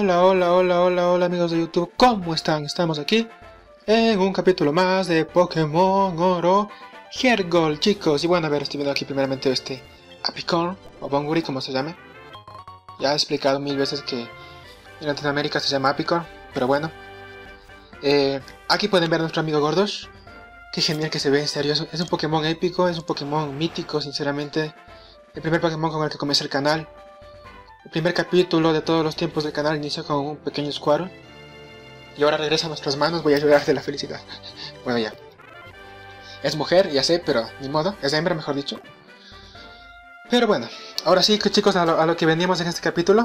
Hola, hola, hola, hola, hola amigos de YouTube, ¿cómo están? Estamos aquí en un capítulo más de Pokémon Oro Hergold, chicos. Y bueno, a ver, estoy viendo aquí primeramente Apicorn, o Bonguri, como se llame. Ya he explicado mil veces que en Latinoamérica se llama Apicorn, pero bueno. Aquí pueden ver a nuestro amigo Gordosh. Qué genial que se ve, en serio, es un Pokémon épico, es un Pokémon mítico, sinceramente. El primer Pokémon con el que comencé el canal. El primer capítulo de todos los tiempos del canal inició con un pequeño Squirtle. Y ahora regresa a nuestras manos, voy a llorar de la felicidad. Bueno, ya. Es mujer, ya sé, pero ni modo. Es hembra, mejor dicho. Pero bueno, ahora sí, chicos, a lo que veníamos en este capítulo.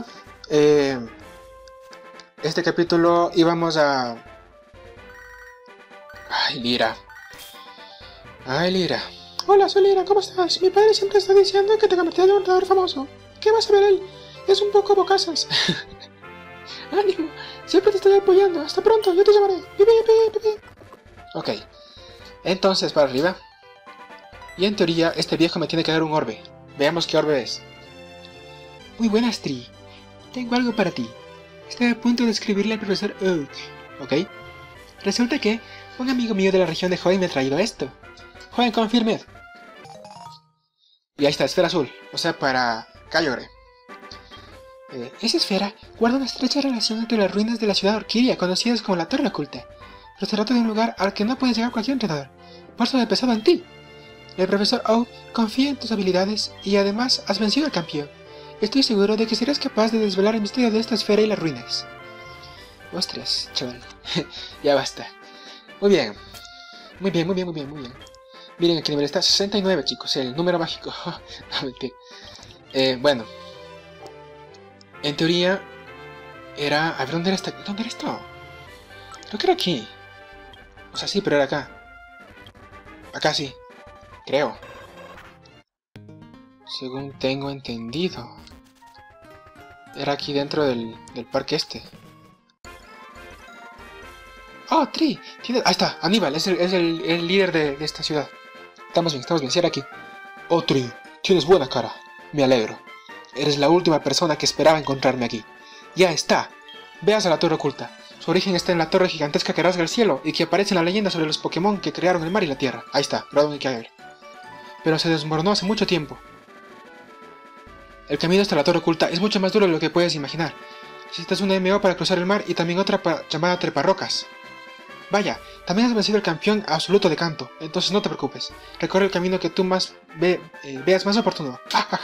Este capítulo íbamos a... Ay, Lira. Ay, Lira. Hola, soy Lira, ¿cómo estás? Mi padre siempre está diciendo que te convertirás en un nadador famoso. ¿Qué vas a ver él? Es un poco bocazas. ¡Ánimo! Siempre te estaré apoyando. Hasta pronto, yo te llamaré. Ok, entonces para arriba. Y en teoría, este viejo me tiene que dar un orbe. Veamos qué orbe es. Muy buenas, Tri. Tengo algo para ti. Estoy a punto de escribirle al profesor Oak. ¿Ok? Resulta que un amigo mío de la región de Hoenn me ha traído esto. Joven, confirmed. Y ahí está, esfera azul. O sea, para Kyogre. Esa esfera guarda una estrecha relación entre las ruinas de la ciudad Orquídea, conocidas como la Torre Oculta. Pero se trata de un lugar al que no puede llegar cualquier entrenador. Por eso he pensado en ti. El profesor Oak confía en tus habilidades y además has vencido al campeón. Estoy seguro de que serás capaz de desvelar el misterio de esta esfera y las ruinas. Ostras, chaval. Ya basta. Muy bien. Muy bien. Miren, aquí nivel está 69, chicos. El número mágico. No, mentira. Bueno. En teoría era... A ver, ¿dónde era esta? ¿Dónde era esto? Creo que era aquí. O sea, sí, pero era acá. Acá sí. Creo. Según tengo entendido. Era aquí dentro del parque este. ¡Oh, Tri! Ahí está, Aníbal, es el líder de esta ciudad. Estamos bien, sí era aquí. Oh, Tri, tienes buena cara. Me alegro. Eres la última persona que esperaba encontrarme aquí. ¡Ya está! Veas a la Torre Oculta. Su origen está en la torre gigantesca que rasga el cielo y que aparece en la leyenda sobre los Pokémon que crearon el mar y la tierra. Ahí está, Groudon y Kyogre. Pero se desmoronó hace mucho tiempo. El camino hasta la Torre Oculta es mucho más duro de lo que puedes imaginar. Necesitas una MO para cruzar el mar y también otra llamada Treparrocas. Vaya, también has vencido al campeón absoluto de Kanto, entonces no te preocupes. Recorre el camino que tú veas más oportuno.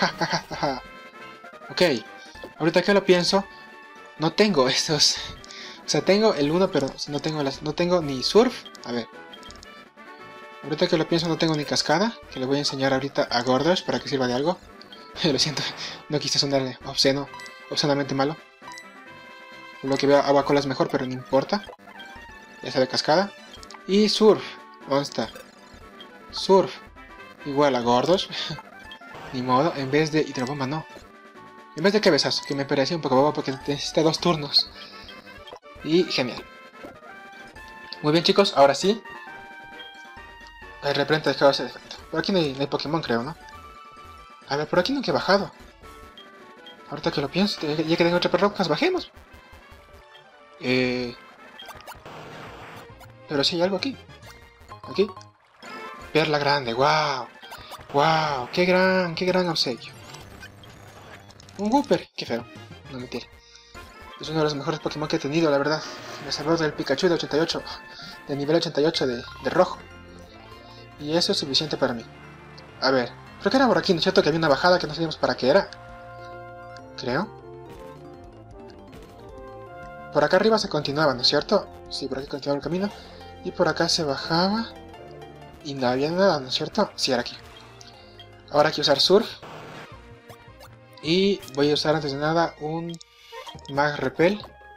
Ok, ahorita que lo pienso, no tengo estos. O sea, tengo el 1, pero no tengo ni surf. A ver. Ahorita que lo pienso, no tengo ni cascada, que le voy a enseñar ahorita a Gordosh para que sirva de algo. Lo siento, no quise sonarle obscenamente malo. Por lo que veo, agua cola es mejor, pero no importa. Ya sabe cascada. Y surf. ¿Dónde está? Surf. Igual a Gordosh. Ni modo, en vez de hidrobomba no. En vez de cabezazo, que me parecía un poco bobo porque necesita 2 turnos. Y genial. Muy bien, chicos, ahora sí. El repelente ha dejado ese defecto. Por aquí no hay Pokémon, creo, ¿no? A ver, por aquí nunca he bajado. Ahorita que lo pienso, ya que tengo Treparrocas, bajemos. Pero sí hay algo aquí. Aquí. Perla grande, wow. Wow, qué gran obsequio. Un Wooper, qué feo. No mentira. Es uno de los mejores Pokémon que he tenido, la verdad. Me salvó del Pikachu de 88. De nivel 88 de rojo. Y eso es suficiente para mí. A ver, creo que era por aquí, ¿no es cierto? Que había una bajada que no sabíamos para qué era. Creo. Por acá arriba se continuaba, ¿no es cierto? Sí, por aquí continuaba el camino. Y por acá se bajaba. Y no había nada, ¿no es cierto? Sí, era aquí. Ahora hay que usar Surf. Y voy a usar antes de nada un Mag Repel.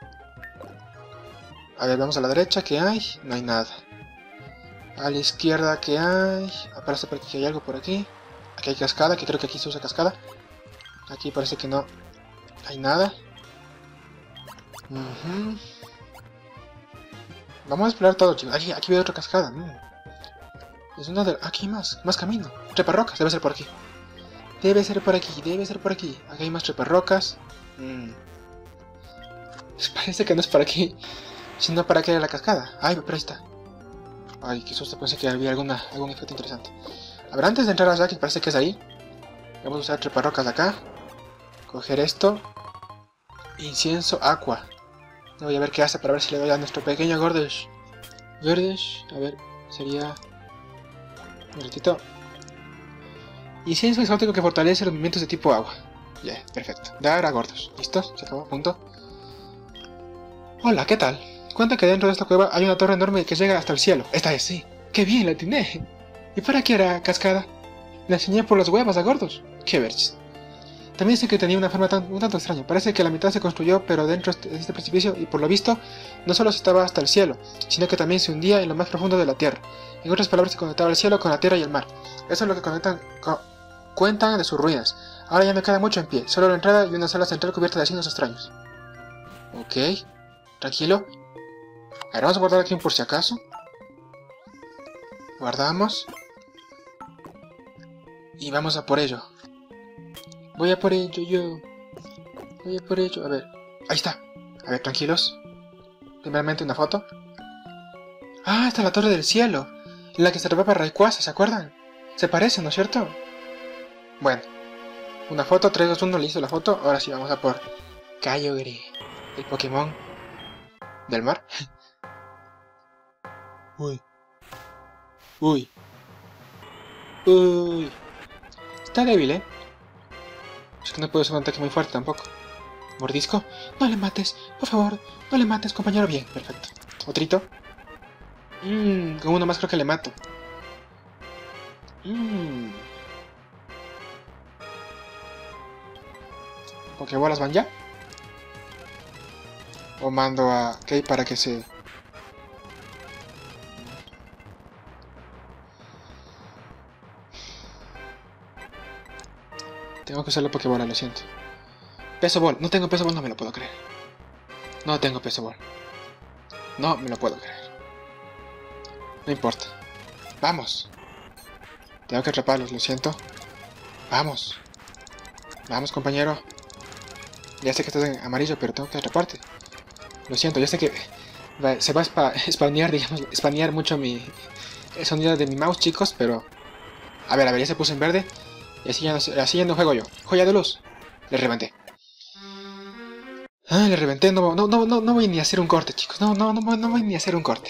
A ver, vamos a la derecha, ¿qué hay? No hay nada. A la izquierda, ¿qué hay? Parece que hay algo por aquí. Aquí hay cascada, que creo que aquí se usa cascada. Aquí parece que no hay nada. Vamos a explorar todo, chicos. Aquí veo otra cascada. Es una de... Aquí hay más camino. Treparrocas, debe ser por aquí. Debe ser por aquí. Aquí hay más treparrocas. Parece que no es para aquí, sino para que haya la cascada. Ay, pero ahí está. Ay, qué susto, pensé que había algún efecto interesante. A ver, antes de entrar allá, que parece que es ahí, vamos a usar treparrocas de acá. Coger esto. Incienso, agua. Voy a ver qué hace para ver si le doy a nuestro pequeño Gordish. Gordish, a ver, sería... Un ratito. Incienso exótico que fortalece los movimientos de tipo agua. Ya, perfecto. Dar a gordos. ¿Listo? Se acabó, punto. Hola, ¿qué tal? Cuenta que dentro de esta cueva hay una torre enorme que llega hasta el cielo. Esta es, sí. ¡Qué bien, la atiné! ¿Y para qué era cascada? La enseñé por las huevas a gordos. ¡Qué verches! También sé que tenía una forma un tanto extraña. Parece que la mitad se construyó, pero dentro de este precipicio, y por lo visto, no solo se estaba hasta el cielo, sino que también se hundía en lo más profundo de la tierra. En otras palabras, se conectaba el cielo con la tierra y el mar. Eso es lo que cuentan de sus ruinas. Ahora ya no queda mucho en pie, solo la entrada y una sala central cubierta de signos extraños. Ok, tranquilo. A ver, vamos a guardar aquí un por si acaso. Guardamos. Y vamos a por ello. Voy a por ello, yo. Voy a por ello. A ver. Ahí está. A ver, tranquilos. Primeramente una foto. Ah, esta es la Torre del Cielo. La que se robaba Rayquaza, ¿se acuerdan? Se parece, ¿no es cierto? Bueno. Una foto, 3, 2, 1, listo la foto. Ahora sí vamos a por Kyogre, el Pokémon del mar. Uy. Uy. Uy. Está débil, ¿eh? Es que no puedo hacer un ataque muy fuerte tampoco. ¿Mordisco? No le mates, por favor. No le mates, compañero. Bien, perfecto. Otrito. Con uno más creo que le mato. ¿Pokébolas van ya? ¿O mando a Kay para que se... Tengo que usar la Pokébola, lo siento. Peso Ball. No tengo Peso Ball, no me lo puedo creer. No tengo Peso Ball. No me lo puedo creer. No importa. Vamos. Tengo que atraparlos, lo siento. Vamos. Vamos, compañero. Ya sé que estás en amarillo, pero tengo que atraparte. Lo siento, ya sé que se va a spanear, digamos, spanear mucho el sonido de mi mouse, chicos, pero... A ver, ya se puso en verde. Y así ya no juego yo. Joya de luz. Le reventé. Ah, le reventé. No voy ni a hacer un corte, chicos. No voy ni a hacer un corte.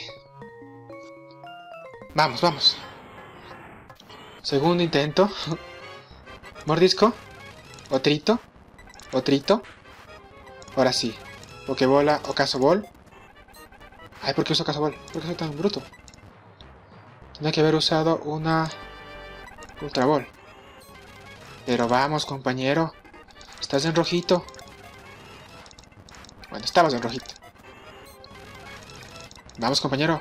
Vamos, vamos. Segundo intento. Mordisco. Otrito. Otrito. Ahora sí. Pokébola o Caso Ball. Ay, ¿por qué uso Caso Ball? ¿Por qué soy tan bruto? Tenía que haber usado una Ultra Ball. Pero vamos, compañero. Estás en rojito. Bueno, estabas en rojito. Vamos, compañero.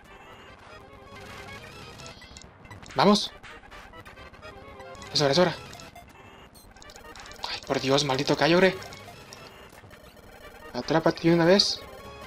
Vamos. Es hora, es hora. Ay, por Dios, maldito Kyogre. Atrápate de una vez.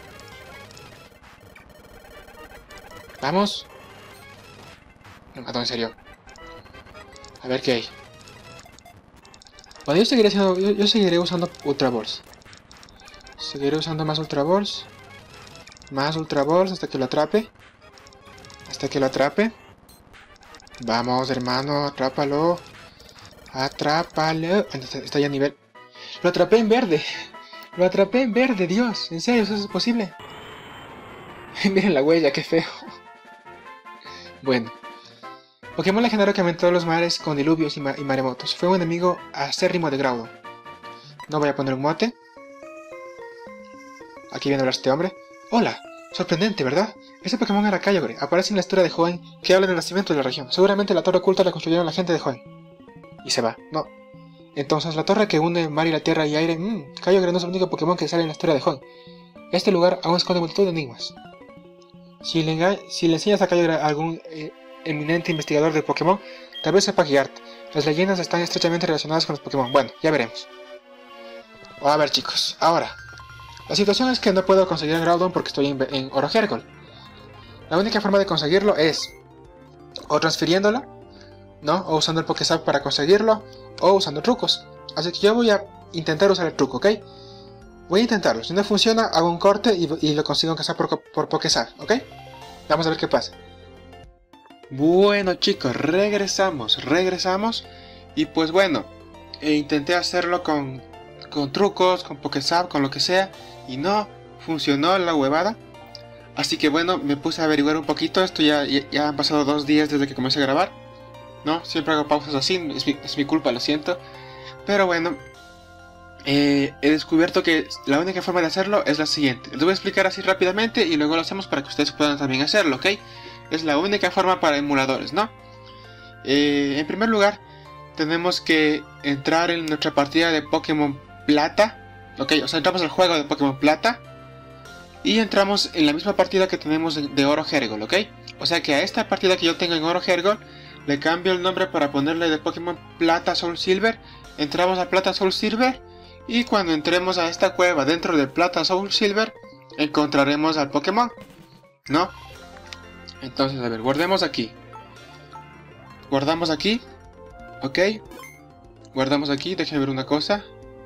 Vamos. Me mató en serio. A ver qué hay. Bueno, yo seguiré usando Ultra Balls. Seguiré usando más Ultra Balls. Más Ultra Balls hasta que lo atrape. Hasta que lo atrape. Vamos, hermano, atrápalo. Atrápalo. Está ya a nivel. Lo atrapé en verde. Lo atrapé en verde, Dios. ¿En serio eso es posible? Miren la huella, qué feo. Bueno. Pokémon legendario que aumentó los mares con diluvios y maremotos. Fue un enemigo acérrimo de Groudon. No voy a poner un mote. Aquí viene a hablar este hombre. Hola, sorprendente, ¿verdad? Este Pokémon era Kyogre. Aparece en la historia de Hoenn que habla del nacimiento de la región. Seguramente la torre oculta la construyeron la gente de Hoenn. Y se va. No. Entonces la torre que une mar y la tierra y aire... Kyogre no es el único Pokémon que sale en la historia de Hoenn. Este lugar aún esconde multitud de enigmas. Si le enseñas a Kyogre a algún... eminente investigador de Pokémon, tal vez sepa guiarte. Las leyendas están estrechamente relacionadas con los Pokémon. Bueno, ya veremos. A ver, chicos, ahora. La situación es que no puedo conseguir a Groudon porque estoy en Oro Hergol. La única forma de conseguirlo es o transfiriéndola, ¿no? O usando el Pokésap para conseguirlo, o usando trucos. Así que yo voy a intentar usar el truco, ¿ok? Voy a intentarlo. Si no funciona, hago un corte y lo consigo cazar por Pokésap, ¿ok? Vamos a ver qué pasa. Bueno chicos, regresamos. Y pues bueno, intenté hacerlo con trucos, con Pokésap, con lo que sea. Y no funcionó la huevada. Así que bueno, me puse a averiguar un poquito. Esto ya han pasado 2 días desde que comencé a grabar. No, siempre hago pausas así, es mi culpa, lo siento. Pero bueno, he descubierto que la única forma de hacerlo es la siguiente. Les voy a explicar así rápidamente y luego lo hacemos para que ustedes puedan también hacerlo, ¿ok? Es la única forma para emuladores, ¿no? En primer lugar, tenemos que entrar en nuestra partida de Pokémon Plata, ¿ok? O sea, entramos al juego de Pokémon Plata y entramos en la misma partida que tenemos de Oro Hergol, ¿ok? O sea que a esta partida que yo tengo en Oro Hergol le cambio el nombre para ponerle de Pokémon Plata Soul Silver. Entramos a Plata Soul Silver y cuando entremos a esta cueva dentro de Plata Soul Silver encontraremos al Pokémon, ¿no? Entonces, a ver, guardemos aquí. Guardamos aquí, ¿ok? Guardamos aquí, déjenme ver una cosa.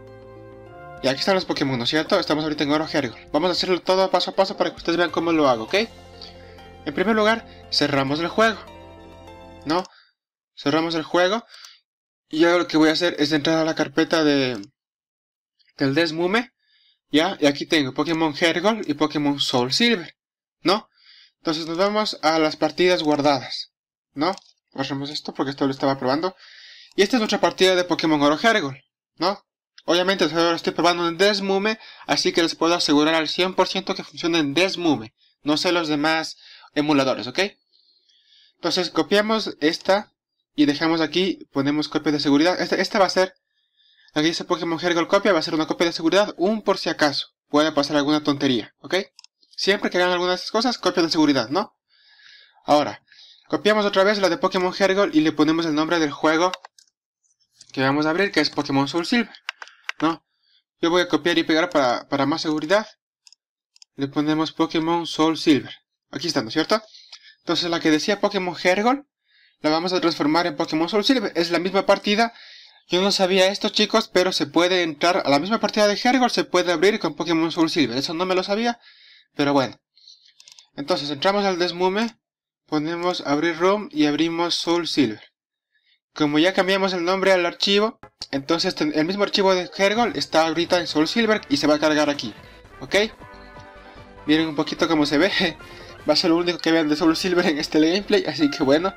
Y aquí están los Pokémon, ¿no es cierto? Estamos ahorita en Oro Hergol. Vamos a hacerlo todo paso a paso para que ustedes vean cómo lo hago, ¿ok? En primer lugar, cerramos el juego, ¿no? Cerramos el juego. Y ahora lo que voy a hacer es entrar a la carpeta del Desmume, ¿ya? Y aquí tengo Pokémon Hergol y Pokémon Soul Silver, ¿no? Entonces nos vamos a las partidas guardadas, ¿no? Cerramos esto porque esto lo estaba probando. Y esta es nuestra partida de Pokémon Oro Hergol, ¿no? Obviamente ahora estoy probando en Desmume, así que les puedo asegurar al 100% que funciona en Desmume. No sé los demás emuladores, ¿ok? Entonces copiamos esta y dejamos aquí, ponemos copia de seguridad. Esta va a ser, aquí dice Pokémon Hergol copia, va a ser una copia de seguridad, un por si acaso. Puede pasar alguna tontería, ¿ok? Siempre que hagan algunas de esas cosas, copia de seguridad, ¿no? Ahora, copiamos otra vez la de Pokémon Hergol y le ponemos el nombre del juego que vamos a abrir, que es Pokémon Soul Silver, ¿no? Yo voy a copiar y pegar para más seguridad. Le ponemos Pokémon Soul Silver. Aquí está, ¿no es cierto? Entonces la que decía Pokémon Hergol la vamos a transformar en Pokémon Soul Silver. Es la misma partida. Yo no sabía esto, chicos, pero se puede entrar a la misma partida de Hergol, se puede abrir con Pokémon Soul Silver. Eso no me lo sabía, pero bueno. Entonces entramos al Desmume, ponemos abrir ROM y abrimos Soul Silver. Como ya cambiamos el nombre al archivo, entonces el mismo archivo de Hergol está ahorita en Soul Silver y se va a cargar aquí, ¿ok? Miren un poquito cómo se ve. Va a ser lo único que vean de Soul Silver en este gameplay, así que bueno.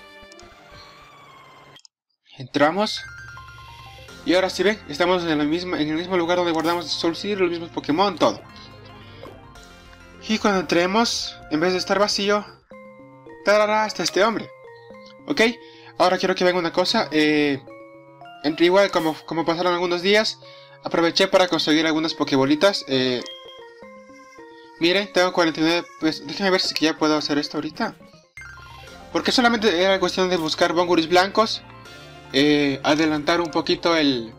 Entramos. Y ahora si ven, estamos en el mismo lugar donde guardamos Soul Silver, los mismos Pokémon, todo. Y cuando entremos, en vez de estar vacío, ¡tarará! Está este hombre. ¿Ok? Ahora quiero que vean una cosa. Entre igual, como pasaron algunos días, aproveché para conseguir algunas Pokébolitas. Miren, tengo 49, pues déjenme ver si ya puedo hacer esto ahorita. Porque solamente era cuestión de buscar Bonguris blancos. Adelantar un poquito el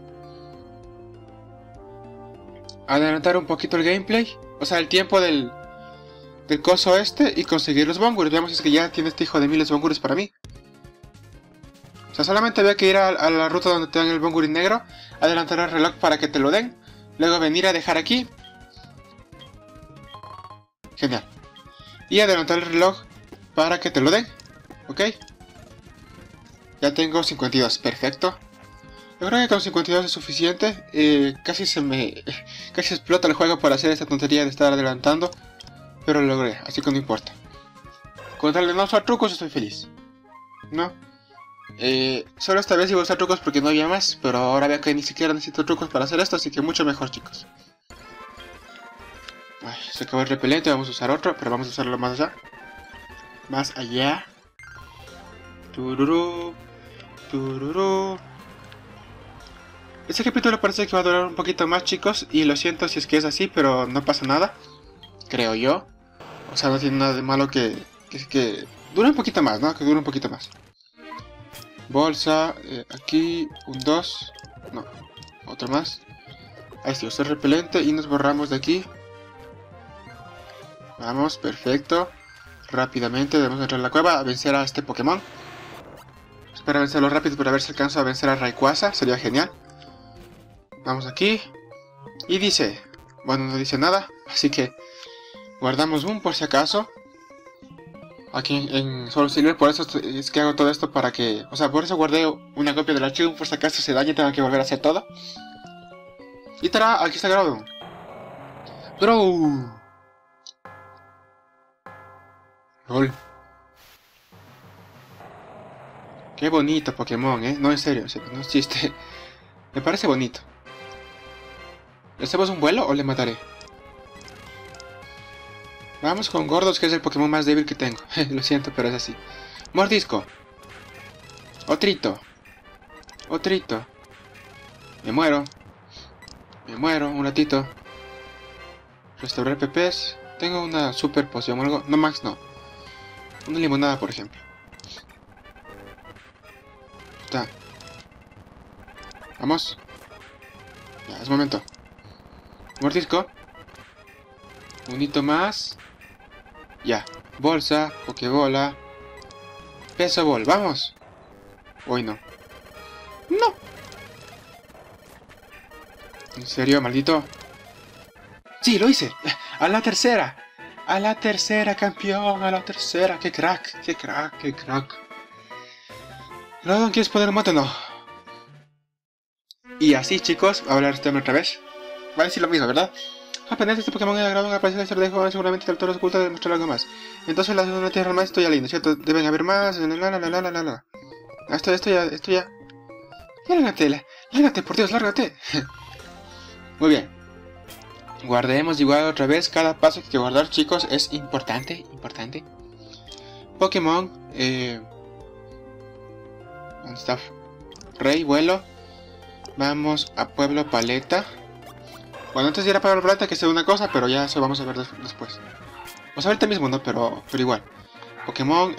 gameplay. O sea, el tiempo del coso este y conseguir los Bonguris. Veamos si es que ya tiene este hijo de miles de Bonguris para mí. O sea, solamente había que ir a la ruta donde te dan el Bonguris negro. Adelantar el reloj para que te lo den. Luego venir a dejar aquí. Genial. Y adelantar el reloj para que te lo den. ¿Ok? Ya tengo 52. Perfecto. Yo creo que con 52 es suficiente. Casi explota el juego para hacer esta tontería de estar adelantando. Pero lo logré. Así que no importa. Con tal de no usar trucos estoy feliz. ¿No? Solo esta vez iba a usar trucos porque no había más. Pero ahora veo que ni siquiera necesito trucos para hacer esto. Así que mucho mejor, chicos. Ay, se acabó el repelente, vamos a usar otro, pero vamos a usarlo más allá. Más allá. Tururú. Tururú. Este capítulo parece que va a durar un poquito más, chicos. Y lo siento si es que es así, pero no pasa nada. Creo yo. O sea, no tiene nada de malo que dure un poquito más, ¿no? Que dure un poquito más. Bolsa. Aquí. Un 2. No. Otro más. Ahí sí, usar repelente y nos borramos de aquí. Vamos, perfecto. Rápidamente debemos entrar en la cueva a vencer a este Pokémon. Espero vencerlo rápido para ver si alcanzo a vencer a Rayquaza. Sería genial. Vamos aquí. Y dice... Bueno, no dice nada, así que guardamos un por si acaso. Aquí en Soul Silver, por eso es que hago todo esto para que... O sea, por eso guardé una copia del archivo por si acaso se daña y tengo que volver a hacer todo. Y ¡tará! Aquí está Groudon. ¡Grow! ¡Lol! Qué bonito Pokémon, No, en serio, no es chiste. Me parece bonito. ¿Le hacemos un vuelo o le mataré? Vamos con Gordos, que es el Pokémon más débil que tengo. Lo siento, pero es así. Mordisco. Otrito. Otrito. Me muero. Me muero un ratito. Restaurar PPs. Tengo una super poción o algo. No, Max, no. Una limonada, por ejemplo. Está. Vamos. Ya, es momento. Mordisco. Un hito más. Ya. Bolsa. Pokébola. Peso bol. ¡Vamos! Hoy no. ¡No! ¿En serio, maldito? ¡Sí, lo hice! ¡A la tercera! ¡A la tercera, campeón! ¡A la tercera! ¡Qué crack! ¡Qué crack! ¡Qué crack! ¿No quieres poner un mote? No. Y así, chicos, voy a hablar este otra vez. Va a decir lo mismo, ¿verdad? Apenas este Pokémon era grabado, aparece la historia de juego, seguramente el autor oculta de mostrar algo más. Entonces la segunda tierra más, esto ya lindo, ¿cierto? Deben haber más, la. Esto ya. Ya lárgate, por Dios, lárgate. Muy bien. Guardemos igual otra vez, cada paso que hay que guardar, chicos, es importante. Pokémon, ¿dónde está? Rey, vuelo. Vamos a Pueblo Paleta. Bueno, antes de ir a Pueblo Paleta que sea una cosa, pero ya eso vamos a ver después. Vamos a ver ahorita mismo, ¿no? Pero igual. Pokémon,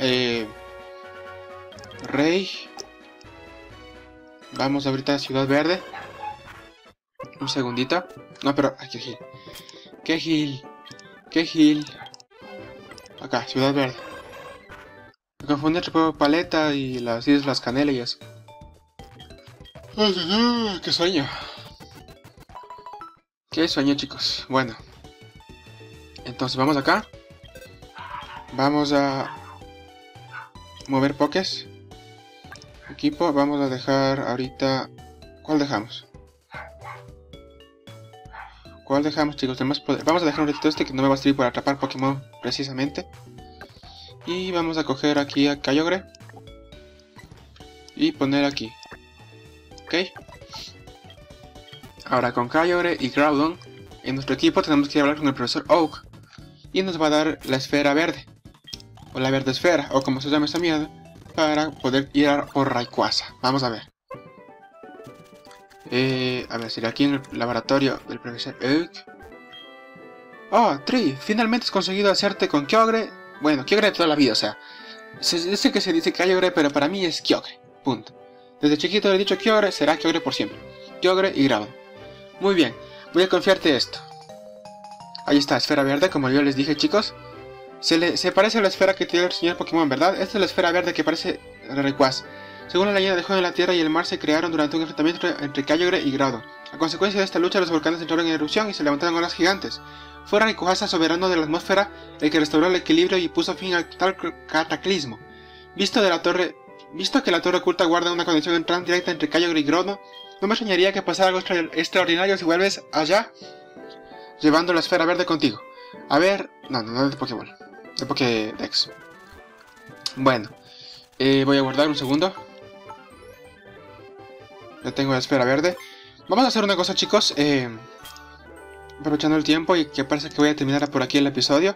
Rey. Vamos ahorita a Ciudad Verde. Un segundito. No, pero... Ay, qué gil. Acá, Ciudad Verde. Me confundí entre Pueblo Paleta y las Islas Canela y eso. ¡Qué sueño! ¡Qué sueño, chicos! Bueno. Entonces vamos acá. Vamos a mover Pokés. Equipo, vamos a dejar ahorita... ¿Cuál dejamos? ¿Cuál dejamos, chicos? Vamos a dejar un ratito este que no me va a servir para atrapar Pokémon precisamente. Y vamos a coger aquí a Kyogre. Y poner aquí. ¿Ok? Ahora con Kyogre y Groudon en nuestro equipo tenemos que hablar con el profesor Oak. Y nos va a dar la esfera verde. O la verde esfera, o como se llama esta mierda. Para poder ir por Rayquaza. Vamos a ver. A ver, sería aquí en el laboratorio del profesor Oak. Oh, Tree, finalmente has conseguido hacerte con Kyogre. Bueno, Kyogre de toda la vida, o sea. Sé que se dice Kyogre, pero para mí es Kyogre. Punto. Desde chiquito le he dicho Kyogre, será Kyogre por siempre. Kyogre y Groudon. Muy bien, voy a confiarte esto. Ahí está, esfera verde, como yo les dije, chicos. Se parece a la esfera que tiene el señor Pokémon, ¿verdad? Esta es la esfera verde que parece Rayquaza. Según la leyenda de juego, la Tierra y el mar se crearon durante un enfrentamiento entre Kyogre y Groudon. A consecuencia de esta lucha, los volcanes entraron en erupción y se levantaron olas gigantes. Fue Rayquaza, soberano de la atmósfera, el que restauró el equilibrio y puso fin al tal cataclismo. Visto que la torre oculta guarda una conexión tan directa entre Kyogre y Groudon, no me extrañaría que pasara algo extraordinario si vuelves allá, llevando la esfera verde contigo. A ver... No de Pokéball. De Pokédex. Bueno. Voy a guardar un segundo. Ya tengo la esfera verde. Vamos a hacer una cosa, chicos. Aprovechando el tiempo y que parece que voy a terminar por aquí el episodio.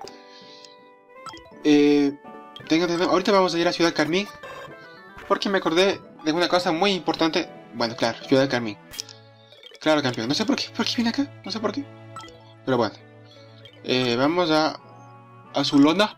Ahorita vamos a ir a Ciudad Carmín. Porque me acordé de una cosa muy importante. Bueno, claro, Ciudad Carmín. Claro, campeón. No sé por qué. ¿Por qué vine acá? No sé por qué. Pero bueno. Vamos a Azulona.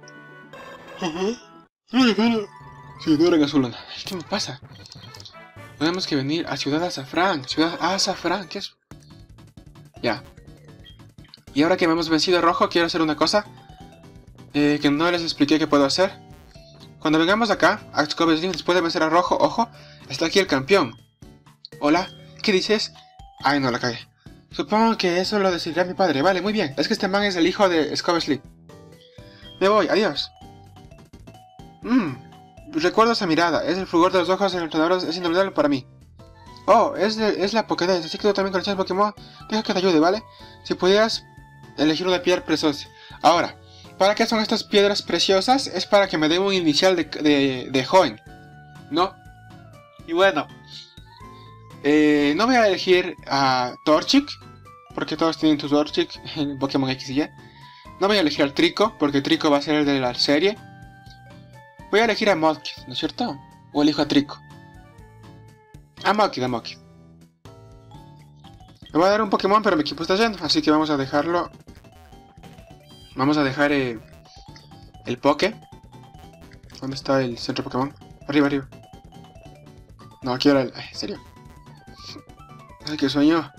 Sí, no era en Azulona. ¿Qué me pasa? Tenemos que venir a Ciudad Azafrán. Ciudad Azafrán, ¿qué es? Ya. Y ahora que hemos vencido a Rojo, quiero hacer una cosa. Que no les expliqué que puedo hacer. Cuando vengamos acá, a Xcobes Dream, después de vencer a Rojo, ojo, está aquí el campeón. Hola, ¿qué dices? Ay, no, la cagué. Supongo que eso lo decidirá mi padre. Vale, muy bien. Es que este man es el hijo de Scott Sleep. Me voy, adiós. Recuerdo esa mirada. Es el fulgor de los ojos del entrenador. Es inolvidable para mí. Oh, es la Pokédex. Así que tú también conoces Pokémon. Deja que te ayude, ¿vale? Si pudieras elegir una piedra preciosa. Ahora, ¿para qué son estas piedras preciosas? Es para que me den un inicial de joven, ¿no? Y bueno, no voy a elegir a Torchic, porque todos tienen tu Torchic en Pokémon X y Y. No voy a elegir al Trico, porque Trico va a ser el de la serie. Voy a elegir a Mudkip, ¿no es cierto? O elijo a Trico. A Mudkip. Me voy a dar un Pokémon, pero mi equipo está lleno, así que vamos a dejarlo. Vamos a dejar el Poké. ¿Dónde está el centro Pokémon? Arriba. No, aquí era el... Ay, en serio. Ay, qué sueño.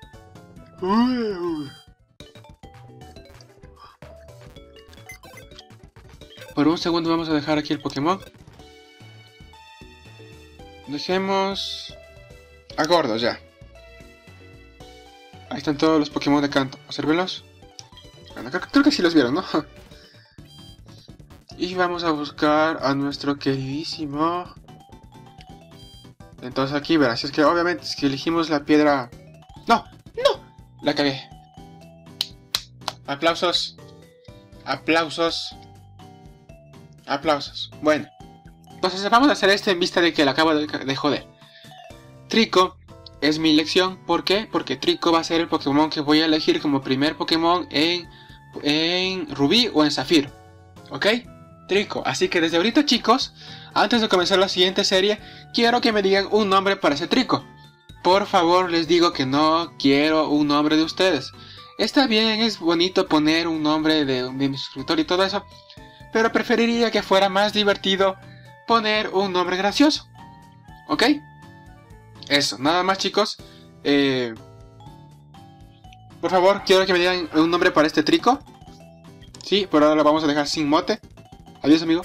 Por un segundo vamos a dejar aquí el Pokémon. Dejemos... a Gordo, ya. Ahí están todos los Pokémon de canto. Obsérvenlos. Bueno, creo que sí los vieron, ¿no? Y vamos a buscar a nuestro queridísimo... Entonces aquí verás, es que obviamente es que elegimos la piedra... ¡No! La cagué. Aplausos. Bueno. Entonces vamos a hacer esto en vista de que la acabo de joder. Trico es mi elección. ¿Por qué? Porque Trico va a ser el Pokémon que voy a elegir como primer Pokémon en Rubí o en Zafiro. ¿Ok? Trico. Así que desde ahorita, chicos, antes de comenzar la siguiente serie, quiero que me digan un nombre para ese Trico. Por favor, les digo que no quiero un nombre de ustedes. Está bien, es bonito poner un nombre de mi suscriptor y todo eso, pero preferiría que fuera más divertido poner un nombre gracioso. ¿Ok? Eso, nada más, chicos. Por favor, quiero que me digan un nombre para este Trico. Sí, por ahora lo vamos a dejar sin mote. Adiós, amigo.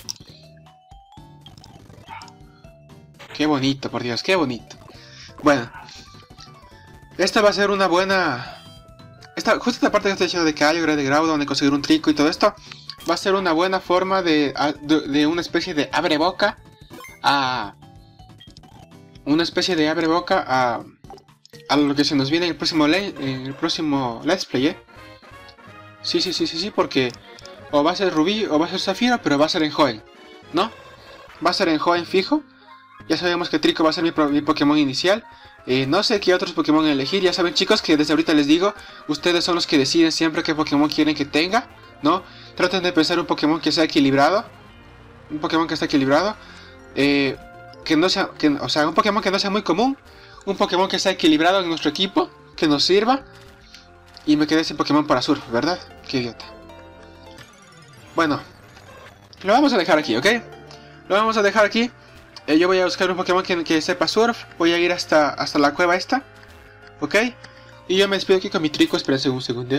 Qué bonito, por Dios, qué bonito. Bueno, esta va a ser una buena... justo esta parte que estoy diciendo de Kyogre, de Groudon, donde conseguir un Trico y todo esto, va a ser una buena forma de una especie de abre boca a... a lo que se nos viene en el próximo Let's Play, ¿eh? Sí, porque o va a ser Rubí o va a ser Zafiro, pero va a ser en Hoenn, ¿no? Va a ser en Hoenn fijo. Ya sabemos que Trico va a ser mi Pokémon inicial. No sé qué otros Pokémon elegir. Ya saben, chicos, que desde ahorita les digo, ustedes son los que deciden siempre qué Pokémon quieren que tenga, ¿no? Traten de pensar un Pokémon que sea equilibrado. Un Pokémon que esté equilibrado. Que no sea, o sea, un Pokémon que no sea muy común. Un Pokémon que sea equilibrado en nuestro equipo, que nos sirva. Y me quedé sin Pokémon para Surf, ¿verdad? Qué idiota. Bueno, lo vamos a dejar aquí, ¿ok? Lo vamos a dejar aquí. Yo voy a buscar un Pokémon que sepa Surf. Voy a ir hasta la cueva esta, ¿ok? Y yo me despido aquí con mi Trico. Espérense un segundo.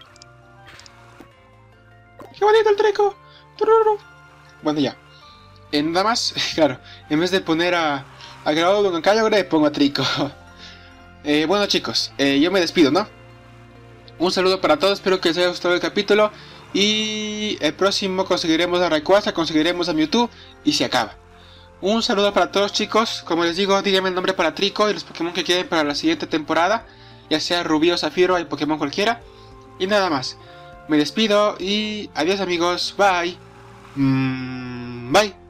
¡Qué bonito el Trico! Bueno, ya. Nada más, claro, en vez de poner a Groudon con Kyogre, pongo a Trico. Bueno, chicos, yo me despido, ¿no? Un saludo para todos, espero que les haya gustado el capítulo. Y el próximo conseguiremos a Rayquaza, conseguiremos a Mewtwo y se acaba. Un saludo para todos, chicos. Como les digo, díganme el nombre para Trico y los Pokémon que quieren para la siguiente temporada, ya sea Rubí o Zafiro, hay Pokémon cualquiera. Y nada más, me despido y adiós, amigos, bye. Bye.